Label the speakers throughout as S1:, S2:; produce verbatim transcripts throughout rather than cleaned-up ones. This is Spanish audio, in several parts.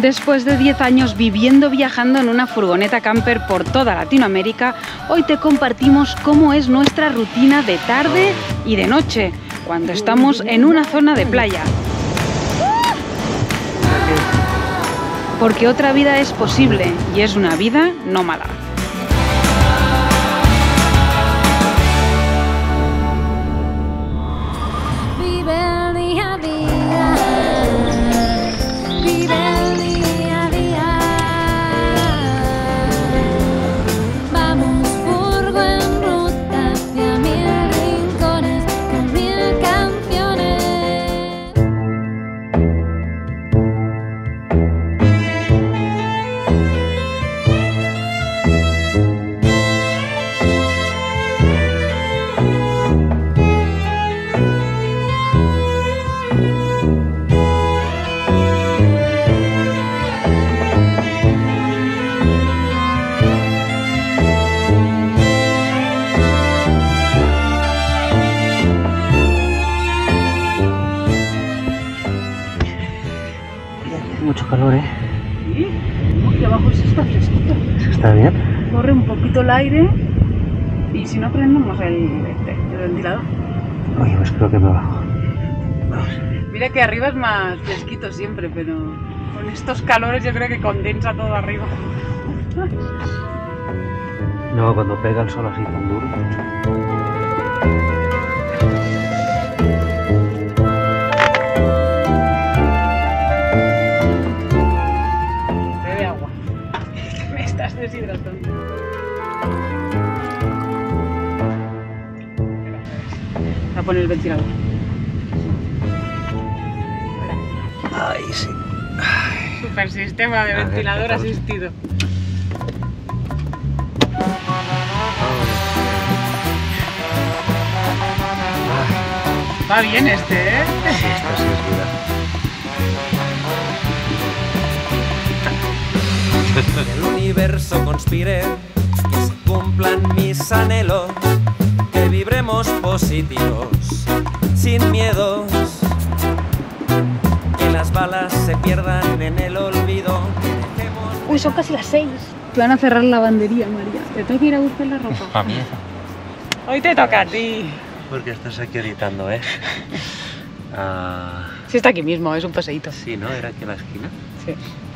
S1: Después de diez años viviendo viajando en una furgoneta camper por toda Latinoamérica, hoy te compartimos cómo es nuestra rutina de tarde y de noche, cuando estamos en una zona de playa. Porque otra vida es posible y es una vida nómada.
S2: Mucho calor, ¿eh?
S1: Sí, aquí abajo sí está fresquito.
S2: ¿Está bien?
S1: Corre un poquito el aire y si no prendemos el, el ventilador.
S2: Oye, pues creo que me bajo.
S1: Vamos. Mira que arriba es más fresquito siempre, pero con estos calores yo creo que condensa todo arriba.
S2: No, cuando pega el sol así tan duro.
S1: Deshidratando. Voy a poner el ventilador.
S2: Ay, sí. Ay.
S1: Super sistema de ventilador asistido. Va bien este, ¿eh?
S2: Sí, esta sí es vida.
S3: El universo conspire, que se cumplan mis anhelos, que vibremos positivos, sin miedos, que las balas se pierdan en el olvido. Dejemos...
S1: Uy, son casi las seis. Te van a cerrar la lavandería, María. Te tengo que ir a buscar la ropa.
S2: A mí.
S1: Hoy te toca a ti.
S2: Porque estás aquí editando, ¿eh? Ah...
S1: Sí, está aquí mismo, es un paseíto.
S2: Sí, ¿no? Era aquí en la esquina.
S1: Sí.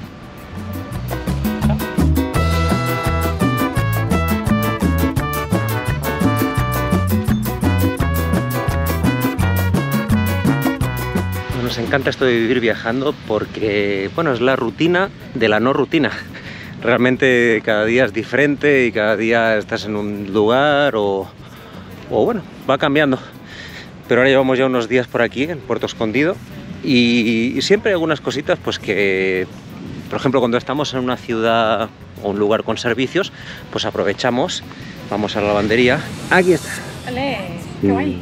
S2: Nos encanta esto de vivir viajando porque, bueno, es la rutina de la no rutina. Realmente cada día es diferente y cada día estás en un lugar o, o bueno, va cambiando. Pero ahora llevamos ya unos días por aquí, en Puerto Escondido, y, y siempre hay algunas cositas, pues que, por ejemplo, cuando estamos en una ciudad o un lugar con servicios, pues aprovechamos, vamos a la lavandería. Aquí está.
S1: Vale, qué guay.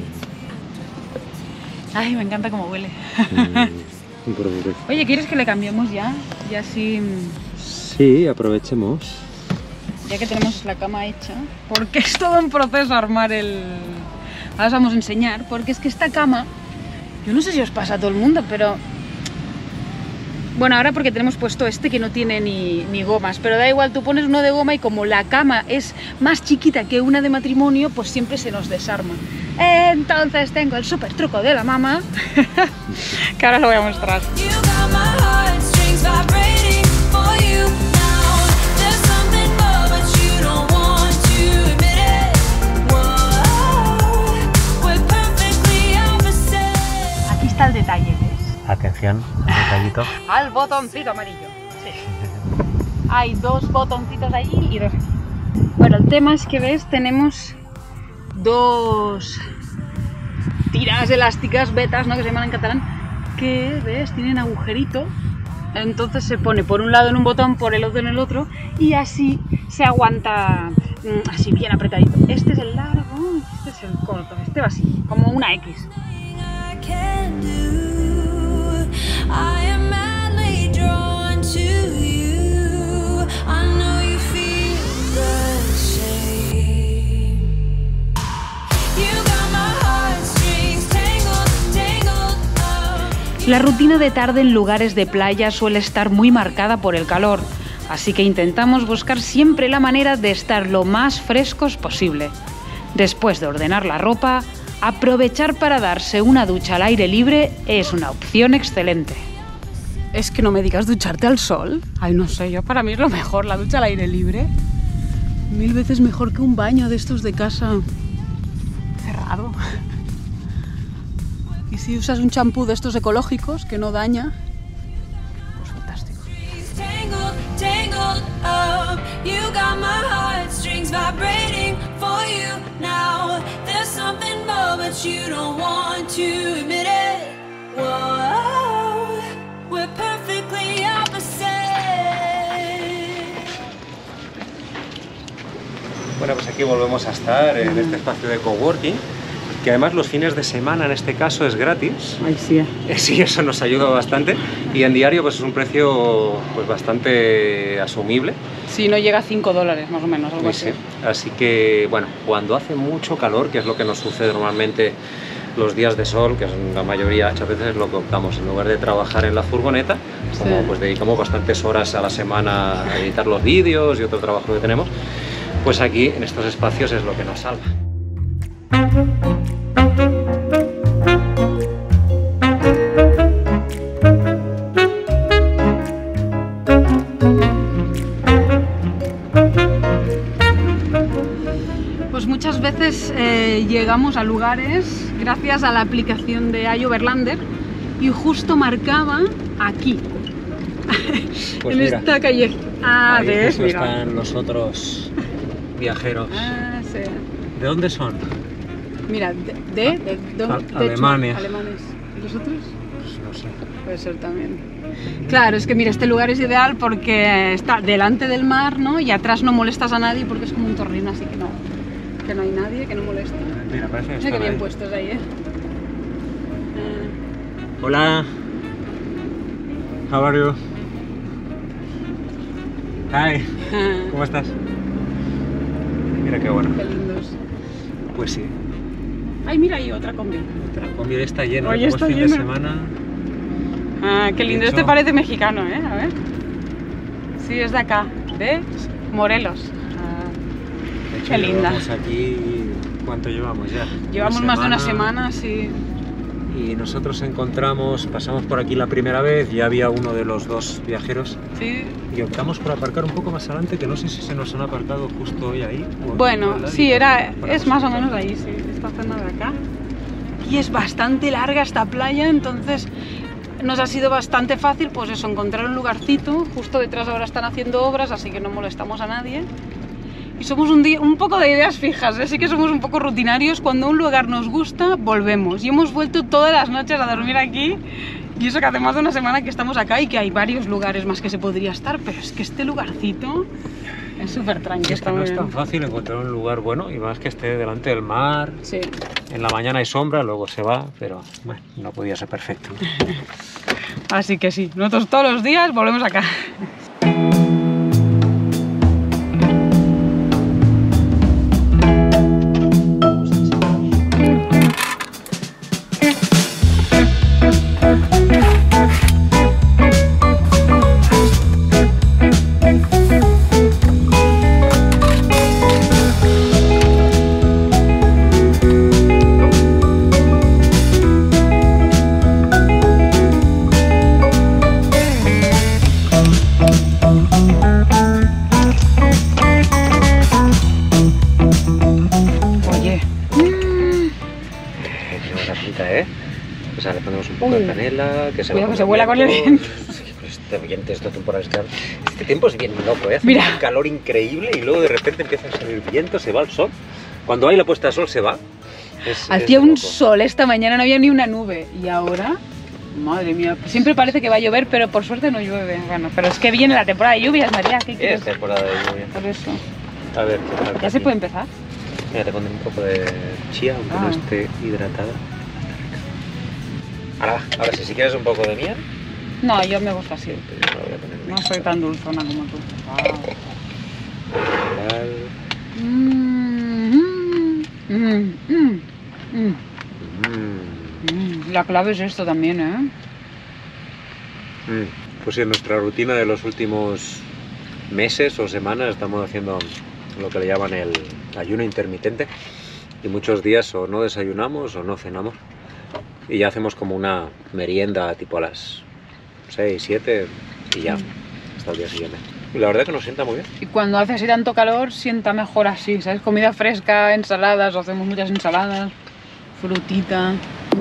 S1: Ay, me encanta cómo huele.
S2: Mm,
S1: Oye, ¿quieres que le cambiemos ya? Ya así...
S2: Sí, aprovechemos.
S1: Ya que tenemos la cama hecha. Porque es todo un proceso armar el... Ahora os vamos a enseñar. Porque es que esta cama... Yo no sé si os pasa a todo el mundo, pero... Bueno, ahora porque tenemos puesto este que no tiene ni, ni gomas. Pero da igual, tú pones uno de goma y como la cama es más chiquita que una de matrimonio, pues siempre se nos desarma. Entonces tengo el súper truco de la mamá, que ahora lo voy a mostrar. Aquí está el detalle, ¿ves?
S2: Atención, al detallito.
S1: Al botoncito amarillo. Sí. Hay dos botoncitos allí y dos aquí. Bueno, el tema es que, ¿ves? Tenemos dos tiras elásticas, vetas, ¿no? Que se llaman en catalán, que, ¿ves? Tienen agujerito. Entonces se pone por un lado en un botón, por el otro en el otro, y así se aguanta así bien apretadito. Este es el largo, este es el corto, este va así, como una X. La rutina de tarde en lugares de playa suele estar muy marcada por el calor, así que intentamos buscar siempre la manera de estar lo más frescos posible. Después de ordenar la ropa, aprovechar para darse una ducha al aire libre es una opción excelente. Es que no me digas ducharte al sol. Ay, no sé, yo para mí es lo mejor, la ducha al aire libre. Mil veces mejor que un baño de estos de casa cerrado. Y si usas un champú de estos ecológicos que no daña, pues fantástico.
S2: Bueno, pues aquí volvemos a estar en este espacio de coworking, que además los fines de semana en este caso es gratis.
S1: Ay, sí.
S2: Eh, Sí, eso nos ayuda bastante, y en diario pues es un precio pues bastante asumible.
S1: Sí, no llega a cinco dólares más o menos, algo
S2: Sí,
S1: así.
S2: sí. Así que, bueno, cuando hace mucho calor, que es lo que nos sucede normalmente los días de sol, que es la mayoría, muchas veces es lo que optamos, en lugar de trabajar en la furgoneta, como
S1: Sí.
S2: pues dedicamos bastantes horas a la semana a editar los vídeos y otro trabajo que tenemos, pues aquí en estos espacios es lo que nos salva.
S1: Pues muchas veces eh, llegamos a lugares gracias a la aplicación de iOverlander y justo marcaba aquí,
S2: Pues
S1: en
S2: mira,
S1: esta calle. Ah,
S2: ahí
S1: ves,
S2: justo
S1: mira.
S2: están los otros viajeros.
S1: Ah, sí.
S2: ¿De dónde son?
S1: Mira, de, de, de, de-
S2: A-
S1: de hecho,
S2: Alemania.
S1: alemanes. ¿Y los otros?
S2: Pues no sé.
S1: Puede ser también. Claro, es que mira, este lugar es ideal porque está delante del mar, ¿no? Y atrás no molestas a nadie porque es como un torrino, así que no, que no hay nadie, que no molesta.
S2: Mira, parece que
S1: Mira que
S2: están
S1: bien
S2: ahí.
S1: puestos ahí, ¿eh?
S2: Hola. How are you? Hi.
S1: Ah,
S2: ¿Cómo estás? Mira qué bueno.
S1: qué lindos.
S2: Pues sí.
S1: Ay, mira ahí otra combi. Otra combi.
S2: Mira, está lleno.
S1: Oye,
S2: como
S1: está
S2: es fin de
S1: lleno.
S2: semana.
S1: Ah, qué
S2: De
S1: lindo.
S2: hecho-
S1: Este parece mexicano, ¿eh? A ver. Sí, es de acá, de Morelos. Ah,
S2: De hecho,
S1: Qué linda.
S2: llevamos aquí. ¿Cuánto llevamos ya?
S1: llevamos más de una semana, sí.
S2: Y nosotros encontramos, pasamos por aquí la primera vez, ya había uno de los dos viajeros
S1: Sí.
S2: y optamos por aparcar un poco más adelante, que no sé si se nos han aparcado justo hoy ahí. o en
S1: Bueno,
S2: otro lado,
S1: sí,
S2: y
S1: era,
S2: paramos
S1: es más o
S2: aquí.
S1: menos ahí, sí, esta zona de acá. Y es bastante larga esta playa, entonces nos ha sido bastante fácil, pues eso, encontrar un lugarcito. Justo detrás ahora están haciendo obras, así que no molestamos a nadie. Y somos un, día, un poco de ideas fijas, ¿eh? Sí que somos un poco rutinarios. Cuando un lugar nos gusta, volvemos. Y hemos vuelto todas las noches a dormir aquí. Y eso que hace más de una semana que estamos acá y que hay varios lugares más que se podría estar, pero es que este lugarcito es súper tranquilo.
S2: Es que no es tan fácil encontrar un lugar bueno, y más que esté delante del mar.
S1: Sí.
S2: En la mañana hay sombra, luego se va, pero bueno, no podía ser perfecto.
S1: Así que sí, nosotros todos los días volvemos acá. Oye,
S2: Eh, qué buena pinta, ¿eh? O sea, le ponemos un poco
S1: Uy.
S2: de canela, que se
S1: Cuidado
S2: va
S1: que se vuela con el viento.
S2: Pues este viento, esta temporada es que este tiempo es bien loco, ¿eh? Hace
S1: Mira.
S2: un calor increíble y luego de repente empieza a salir viento, se va el sol. Cuando hay la puesta de sol se va. Es-
S1: hacía
S2: es
S1: un
S2: loco.
S1: sol esta mañana, no había ni una nube. Y ahora, madre mía, siempre parece que va a llover, pero por suerte no llueve. Bueno, pero es que viene la temporada de lluvias, María, ¿qué
S2: Es
S1: quieres?
S2: temporada de lluvia.
S1: Por eso.
S2: A ver, ¿qué tal?
S1: ¿Ya se puede empezar?
S2: Mira, te pondré un poco de chía, aunque no
S1: Ah.
S2: esté hidratada. Ahora, ahora sí, si quieres un poco de miel,
S1: No, yo me gusta así.
S2: pues yo me lo voy a poner
S1: No
S2: bien.
S1: soy tan dulzona como tú.
S2: Mineral.
S1: Mm, mm, mm, mm, mm.
S2: Mm.
S1: Mm, La clave es esto también, ¿eh?
S2: Mm, pues en nuestra rutina de los últimos meses o semanas estamos haciendo lo que le llaman el ayuno intermitente y muchos días o no desayunamos o no cenamos y ya hacemos como una merienda tipo a las seis, siete y ya hasta el día siguiente. Y la verdad que nos sienta muy bien.
S1: Y cuando hace así tanto calor, sienta mejor así, ¿sabes? Comida fresca, ensaladas, hacemos muchas ensaladas, frutita.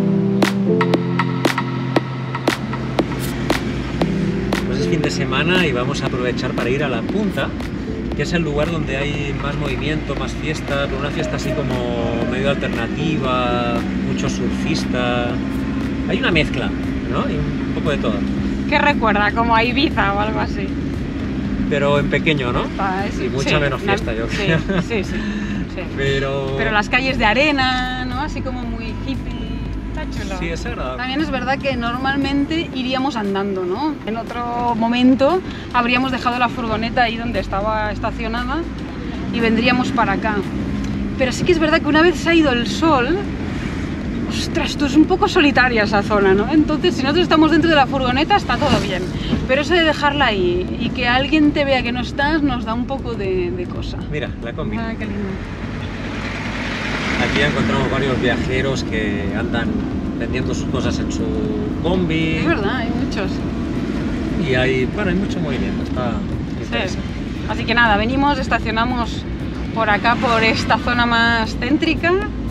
S2: Pues es fin de semana y vamos a aprovechar para ir a La Punta, que es el lugar donde hay más movimiento, más fiesta, pero una fiesta así como medio alternativa, mucho surfista. Hay una mezcla, ¿no? Y un poco de todo.
S1: ¿Qué recuerda? Como a Ibiza o algo así.
S2: Pero en pequeño, ¿no?
S1: Ah, es,
S2: y mucha
S1: sí,
S2: menos fiesta,
S1: la,
S2: yo creo.
S1: Sí, sí, sí, sí.
S2: Pero...
S1: Pero las calles de arena, ¿no? Así como muy hippie. Está chulo.
S2: Sí, es agradable.
S1: También es verdad que normalmente iríamos andando, ¿no? En otro momento habríamos dejado la furgoneta ahí donde estaba estacionada y vendríamos para acá. Pero sí que es verdad que una vez se ha ido el sol, ostras, esto es un poco solitaria esa zona, ¿no? Entonces, si nosotros estamos dentro de la furgoneta, está todo bien. Pero eso de dejarla ahí y que alguien te vea que no estás, nos da un poco de, de cosa.
S2: Mira, la combi.
S1: Ah, qué lindo.
S2: Aquí ya encontramos varios viajeros que andan vendiendo sus cosas en su combi.
S1: Es verdad, hay muchos.
S2: Y hay, bueno, hay mucho movimiento, está interesante.
S1: Sí. Así que nada, venimos, estacionamos por acá, por esta zona más céntrica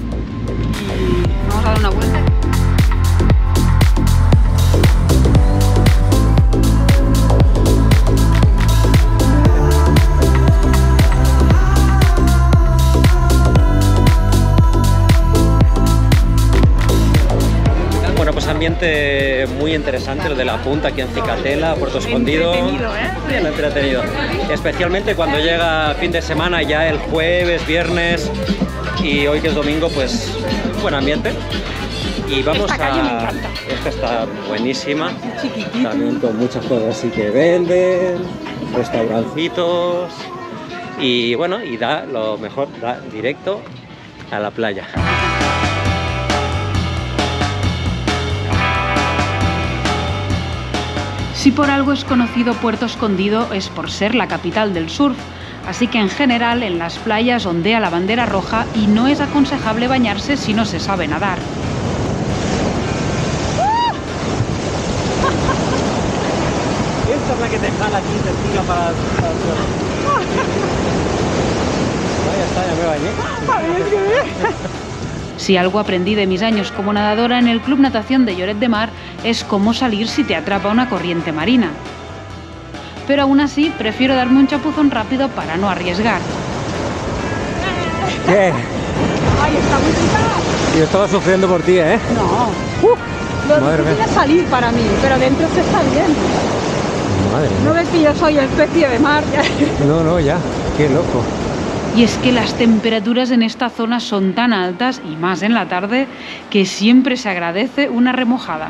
S1: y vamos a dar una vuelta.
S2: Bueno, pues ambiente muy interesante el de La Punta, aquí en Cicatela, Puerto Escondido.
S1: Entretenido, ¿eh?
S2: Bien entretenido. Especialmente cuando llega fin de semana, ya el jueves, viernes y hoy que es domingo, pues buen ambiente. Y vamos
S1: Esta calle
S2: a...
S1: me encanta.
S2: Esta está buenísima.
S1: Chiquitito.
S2: También con muchas cosas así que venden, restaurancitos. Y bueno, y da lo mejor, da directo a la playa.
S1: Si por algo es conocido Puerto Escondido es por ser la capital del surf, así que en general en las playas ondea la bandera roja y no es aconsejable bañarse si no se sabe nadar.
S2: Esta es la que te jala aquí y te tira para, para el suelo. No, ya está, ya me bañé.
S1: Si algo aprendí de mis años como nadadora en el Club Natación de Lloret de Mar es cómo salir si te atrapa una corriente marina. Pero aún así prefiero darme un chapuzón rápido para no arriesgar.
S2: ¿Qué?
S1: ¡Ay, está muy picada!
S2: Yo estaba sufriendo por ti, ¿eh?
S1: No. Uh, lo
S2: Madre
S1: difícil
S2: mía.
S1: es salir para mí, pero dentro se está bien.
S2: Madre
S1: ¿No ves que yo soy especie de mar?
S2: No, no, ya. Qué loco.
S1: Y es que las temperaturas en esta zona son tan altas, y más en la tarde, que siempre se agradece una remojada.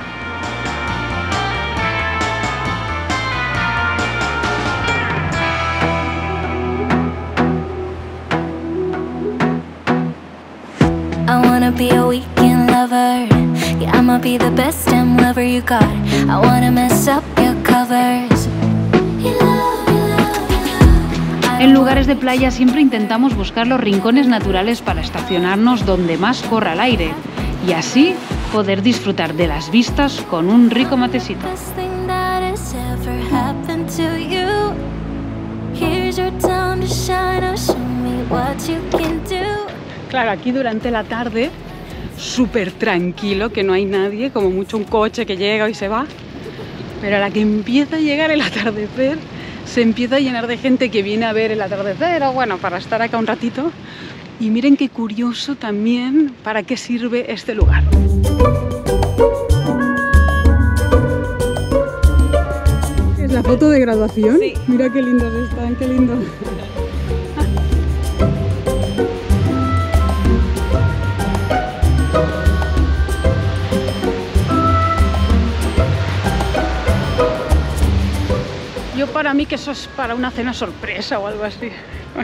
S4: I wanna be a weekend lover. Yeah, I'ma be the best damn lover you got. I wanna mess up your covers. You love, you love, you love.
S1: En lugares de playa siempre intentamos buscar los rincones naturales para estacionarnos donde más corra el aire y así poder disfrutar de las vistas con un rico matecito.
S4: Best thing that has ever happened to you. Here's your time to shine. Oh, show me what you can do.
S1: Claro, aquí durante la tarde, súper tranquilo, que no hay nadie, como mucho un coche que llega y se va. Pero a la que empieza a llegar el atardecer, se empieza a llenar de gente que viene a ver el atardecer o bueno, para estar acá un ratito. Y miren qué curioso también para qué sirve este lugar. ¿Es la foto de graduación?
S5: Sí.
S1: Mira qué lindos están, qué lindo. Yo para mí que eso es para una cena sorpresa o algo así.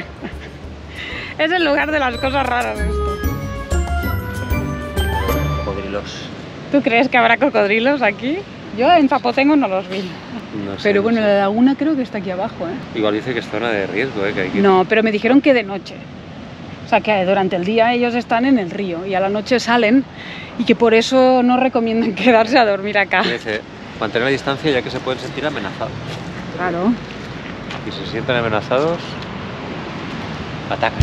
S1: Es el lugar de las cosas raras esto.
S2: Cocodrilos.
S1: ¿Tú crees que habrá cocodrilos aquí? Yo en Zapotengo no los vi.
S2: No sé,
S1: Pero
S2: no
S1: bueno,
S2: sé.
S1: la laguna creo que está aquí abajo, ¿eh?
S2: Igual dice que es zona de riesgo, ¿eh? Que hay que...
S1: No, pero me dijeron que de noche. O sea, que durante el día ellos están en el río y a la noche salen y que por eso no recomiendan quedarse a dormir acá.
S2: Dice, mantener la distancia ya que se pueden sentir amenazados.
S1: Claro.
S2: Y si se sienten amenazados, atacan.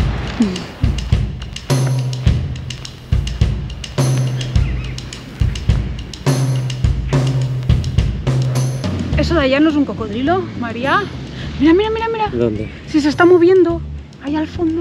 S1: ¿Eso de allá no es un cocodrilo, María? Mira, mira, mira, mira.
S2: ¿Dónde?
S1: Si se está moviendo, ahí al fondo.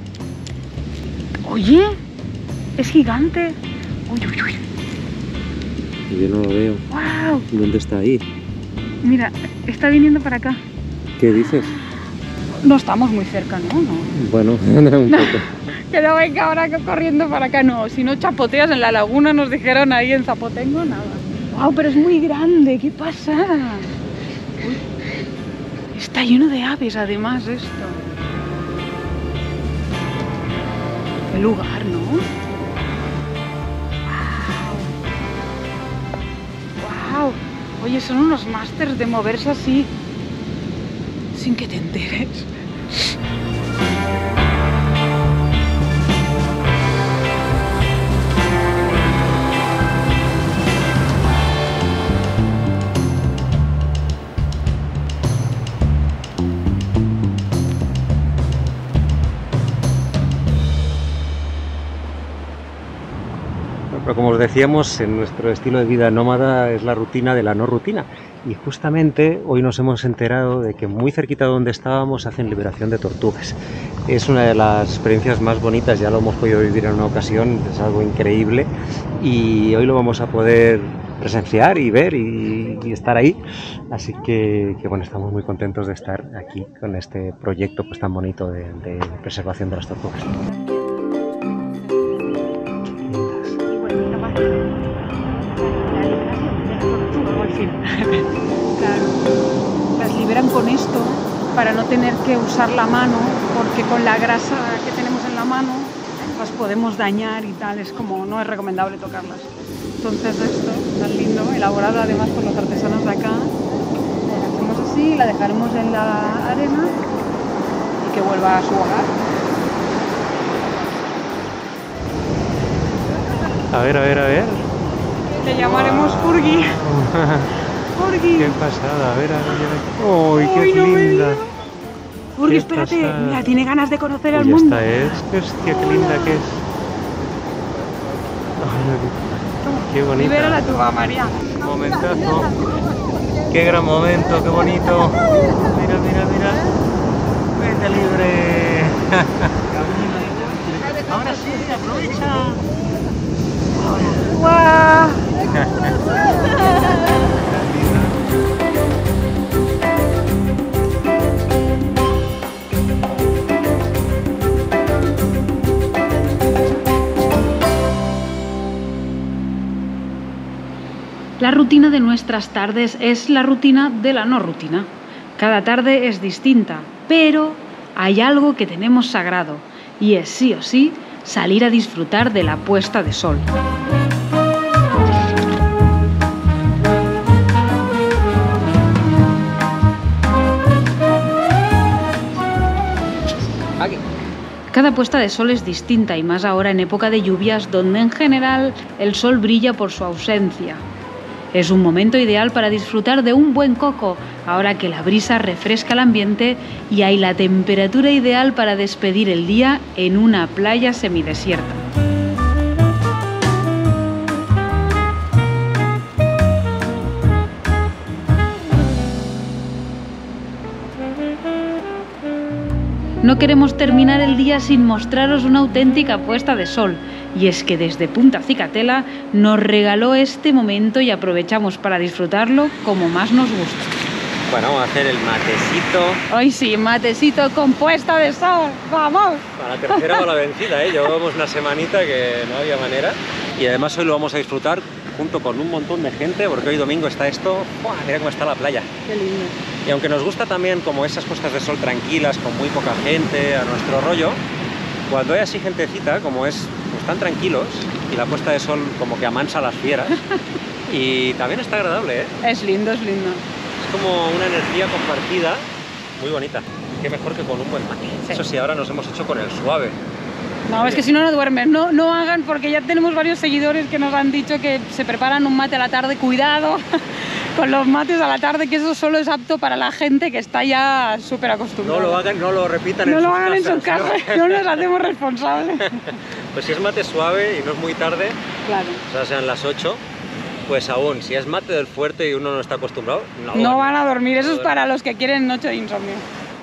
S1: Oye, es gigante. Uy, uy, uy.
S2: Yo no lo veo.
S1: Wow.
S2: ¿Dónde está ahí?
S1: Mira, está viniendo para acá.
S2: ¿Qué dices?
S1: No estamos muy cerca, ¿no? No.
S2: Bueno, un poco.
S1: Que no venga ahora corriendo para acá, no. Si no chapoteas en la laguna, nos dijeron ahí en Zapotengo, nada. Wow, pero es muy grande, ¿qué pasa? Uy. Está lleno de aves, además, esto. Qué lugar, ¿no? Wow. Wow. Oye, son unos másters de moverse así, sin que te enteres.
S2: Pero como os decíamos, en nuestro estilo de vida nómada es la rutina de la no rutina. Y justamente hoy nos hemos enterado de que muy cerquita de donde estábamos hacen liberación de tortugas. Es una de las experiencias más bonitas, ya lo hemos podido vivir en una ocasión, es algo increíble. Y hoy lo vamos a poder presenciar y ver y, y estar ahí. Así que, que bueno, estamos muy contentos de estar aquí con este proyecto pues tan bonito de, de preservación de las tortugas.
S1: Claro, las liberan con esto para no tener que usar la mano, porque con la grasa que tenemos en la mano las podemos dañar y tal, es como no es recomendable tocarlas. Entonces esto, tan lindo, elaborado además por los artesanos de acá, la hacemos así, la dejaremos en la arena y que vuelva a su hogar.
S2: A ver, a ver, a ver.
S1: Le llamaremos Furgi. Furgi.
S2: Qué pasada, a ver, a ver. ¡Uy, qué
S1: Uy, no me
S2: linda!
S1: digas. Furgi,
S2: Qué
S1: espérate,
S2: pasada.
S1: mira, tiene ganas de conocer al
S2: Uy,
S1: mundo.
S2: esta es. Hostia, qué linda que es. Ay, qué bonita.
S1: Libera la tuba, María.
S2: Momentazo. Qué gran momento, qué bonito. Mira, mira, mira. Vete libre. Ahora sí, aprovecha.
S1: ¡Guau! La rutina de nuestras tardes es la rutina de la no rutina. Cada tarde es distinta, pero hay algo que tenemos sagrado y es sí o sí salir a disfrutar de la puesta de sol.
S2: Aquí.
S1: Cada puesta de sol es distinta y más ahora en época de lluvias donde en general el sol brilla por su ausencia. Es un momento ideal para disfrutar de un buen coco, ahora que la brisa refresca el ambiente y hay la temperatura ideal para despedir el día en una playa semidesierta. No queremos terminar el día sin mostraros una auténtica puesta de sol, y es que desde Punta Cicatela nos regaló este momento y aprovechamos para disfrutarlo como más nos gusta.
S2: Bueno, vamos a hacer el matecito.
S1: Hoy sí, matecito con puesta de sol, ¡vamos!
S2: A la tercera va la vencida, ¿eh? Llevábamos una semanita que no había manera. Y además hoy lo vamos a disfrutar junto con un montón de gente, porque hoy domingo está esto, ¡buah! Mira cómo está la playa.
S1: Qué lindo.
S2: Y aunque nos gusta también como esas puestas de sol tranquilas, con muy poca gente, a nuestro rollo, cuando hay así gentecita, como es, pues, tan tranquilos, y la puesta de sol como que amansa a las fieras, Y también está agradable, ¿eh?
S1: Es lindo, es lindo.
S2: Es como una energía compartida muy bonita. Qué mejor que con un buen mate.
S1: Sí.
S2: Eso sí, ahora nos hemos hecho con el suave.
S1: No, es que si no, no duermes. No, no hagan, porque ya tenemos varios seguidores que nos han dicho que se preparan un mate a la tarde. Cuidado con los mates a la tarde, que eso solo es apto para la gente que está ya súper acostumbrada.
S2: No lo hagan, no lo repitan
S1: no
S2: en
S1: lo
S2: sus
S1: hagan
S2: casas.
S1: en sus casas, no nos hacemos responsables.
S2: Pues si es mate suave y no es muy tarde,
S1: Claro.
S2: o sea, sean las ocho, pues aún, si es mate del fuerte y uno no está acostumbrado, no,
S1: No van a dormir, eso
S2: No
S1: es para los que quieren noche de insomnio.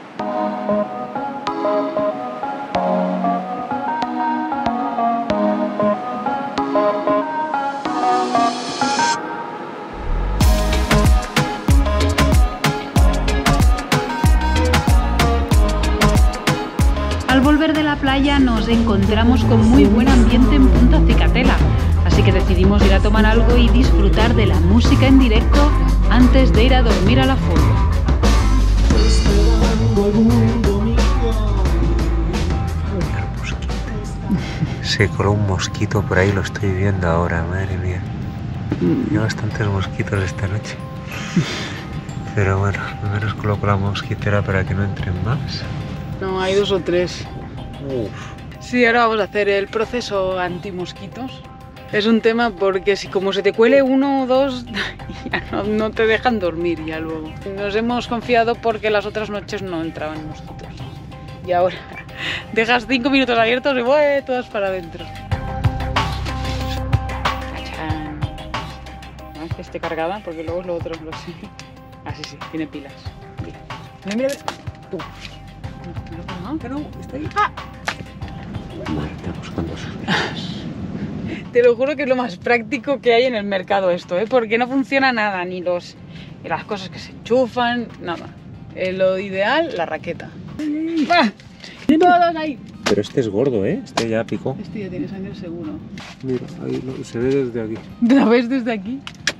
S1: Al volver de la playa nos encontramos con muy buen ambiente en Punta Cicatela, así que decidimos ir a tomar algo y disfrutar de la música en directo antes de ir a dormir a la furia.
S2: Se coló un mosquito por ahí, lo estoy viendo ahora, madre mía. Hay bastantes mosquitos esta noche. Pero bueno, al menos coloco la mosquitera para que no entren más.
S1: No, hay dos o tres.
S2: Uf.
S1: Sí, ahora vamos a hacer el proceso antimosquitos. Es un tema porque si como se te cuele uno o dos, ya no, no te dejan dormir ya luego. Nos hemos confiado porque las otras noches no entraban mosquitos. Y ahora dejas cinco minutos abiertos y ¡bueh! Todas para adentro. ¡Tachán! No es que esté cargada porque luego lo otro lo sé. Ah, sí, sí, tiene pilas. Mira, mira, mira. Tú. No, que no, está ahí. ¡Ah!
S2: Vale, está buscando sus...
S1: Te lo juro que es lo más práctico que hay en el mercado esto, ¿eh? Porque no funciona nada, ni los, ni las cosas que se enchufan, nada. Eh, lo ideal, la raqueta. ¡Ah! ¡Todos ahí!
S2: Pero este es gordo, ¿eh? Este ya picó.
S1: Este ya tiene sangre seguro.
S2: Mira, ahí lo, se ve desde aquí.
S1: ¿Lo ves desde aquí?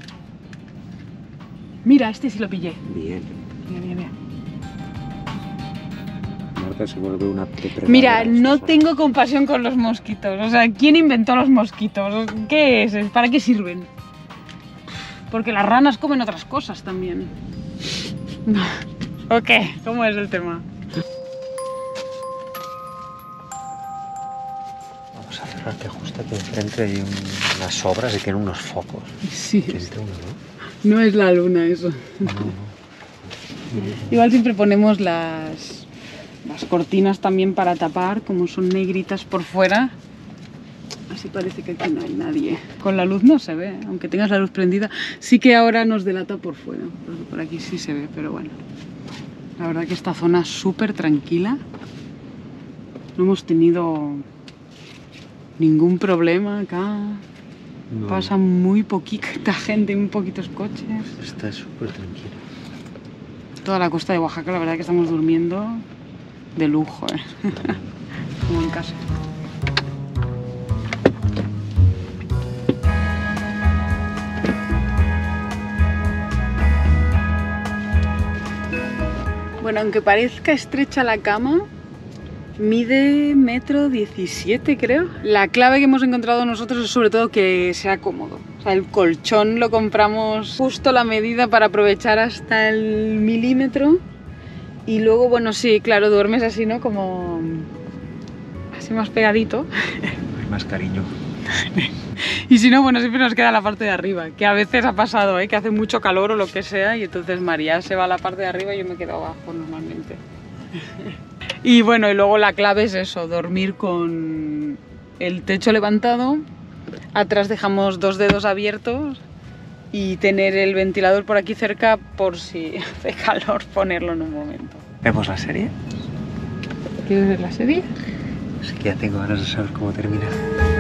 S1: Mira, este sí lo pillé.
S2: Bien.
S1: Mira, mira, mira.
S2: Marta se vuelve una depredadora.
S1: Mira, no tengo compasión con los mosquitos. O sea, ¿quién inventó los mosquitos? ¿Qué es? ¿Para qué sirven? Porque las ranas comen otras cosas también. ¿O qué? ¿Cómo es el tema?
S2: Vamos a cerrar, que justo aquí enfrente hay un- unas obras y tiene unos focos.
S1: Sí.
S2: Entre uno,
S1: No es la luna eso.
S2: ¿no? No, no.
S1: Igual siempre ponemos las, las cortinas también para tapar, como son negritas por fuera. Así parece que aquí no hay nadie. Con la luz no se ve, aunque tengas la luz prendida. Sí que ahora nos delata por fuera, porque por aquí sí se ve, pero bueno. La verdad que esta zona es súper tranquila. No hemos tenido ningún problema acá.
S2: No.
S1: Pasa muy poquita gente y muy poquitos coches.
S2: Está súper tranquilo.
S1: Toda la costa de Oaxaca, la verdad que estamos durmiendo de lujo, ¿eh? Como en casa. Bueno, aunque parezca estrecha la cama, mide metro diecisiete, creo. La clave que hemos encontrado nosotros es sobre todo que sea cómodo. O sea, el colchón lo compramos justo la medida para aprovechar hasta el milímetro. Y luego, bueno, sí, claro, duermes así, ¿no? Como así más pegadito.
S2: Hay más cariño.
S1: Y si no, bueno, siempre nos queda la parte de arriba, que a veces ha pasado, ¿eh? Que hace mucho calor o lo que sea, y entonces María se va a la parte de arriba y yo me quedo abajo normalmente. Y bueno, y luego la clave es eso, dormir con el techo levantado, atrás dejamos dos dedos abiertos y tener el ventilador por aquí cerca por si hace calor ponerlo en un momento.
S2: ¿Vemos la serie?
S1: ¿Quieres ver la serie?
S2: Es que ya tengo ganas de saber cómo termina.